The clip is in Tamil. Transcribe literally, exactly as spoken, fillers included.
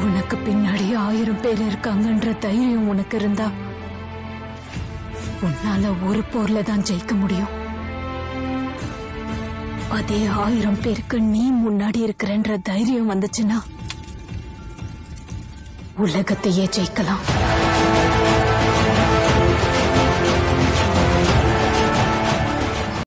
உனக்கு பின்னாடி ஆயிரம் பேர் இருக்காங்கன்ற தைரியம் உனக்கு இருந்தா உன்னால ஒரு போர்ல தான் ஜெயிக்க முடியும். அதே ஆயிரம் பேருக்கு நீ முன்னாடி இருக்கிறன்ற தைரியம் வந்துச்சுன்னா உலகத்தையே ஜெயிக்கலாம்.